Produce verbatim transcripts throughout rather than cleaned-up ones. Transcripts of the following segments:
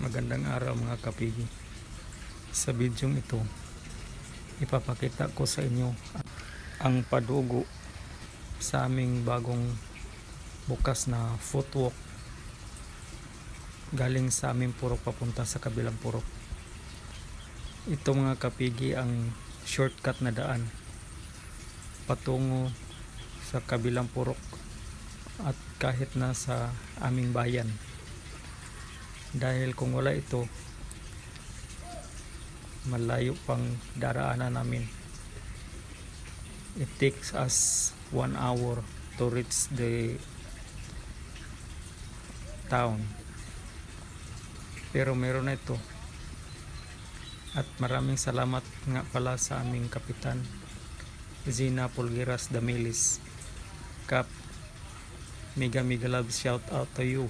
Magandang araw mga kapigi. Sa bidyong ito, ipapakita ko sa inyo ang padugo sa aming bagong bukas na footwalk galing sa aming purok papunta sa kabilang purok. Ito mga kapigi ang shortcut na daan patungo sa kabilang purok at kahit na sa aming bayan. Dahil kung wala ito, malayo pang daraanan namin. It takes us one hour to reach the town. Pero meron na ito. At maraming salamat nga pala sa aming kapitan, Zina Pulgueras Damilis. Kap, mega mega love shout out to you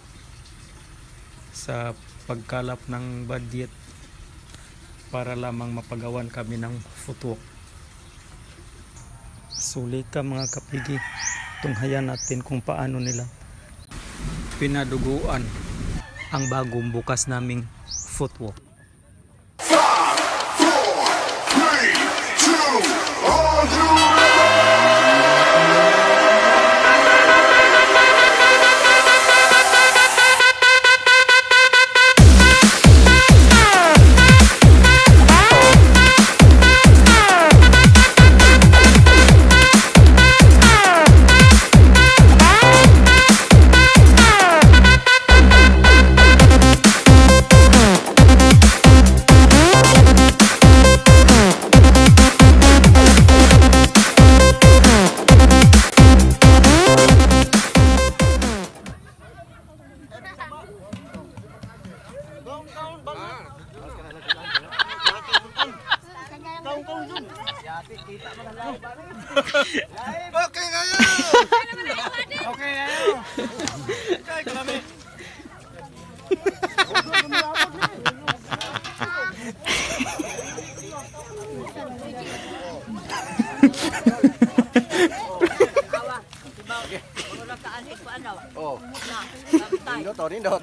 sa pagkalap ng budget para lamang mapagawan kami ng footwalk. Suli ka mga kapigi, tunghayan natin kung paano nila pinaduguan ang bagong bukas naming footwalk. Oke kayo. Oke kayo. Kay kami. Oh. Nindot, oh, nindot.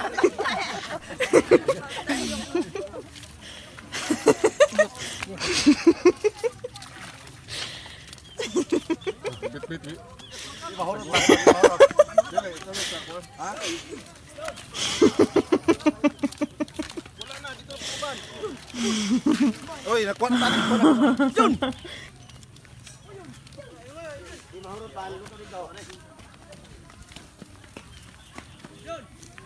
Bit bit bit. Di mahorot pa, mahorot. Dili, dili sa ko. Ha? Wala na dito kuban. Oy, nakuha na tani ko na. Yun. Di mahorot pa, luto dito. Yun.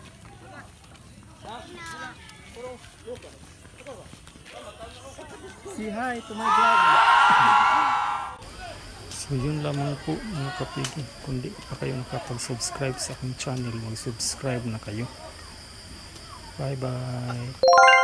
Say hi to my vlog. So yun lamang po mga kapigi. Kung di pa kayo nakapag-subscribe sa aking channel, mag-subscribe na kayo. Bye bye.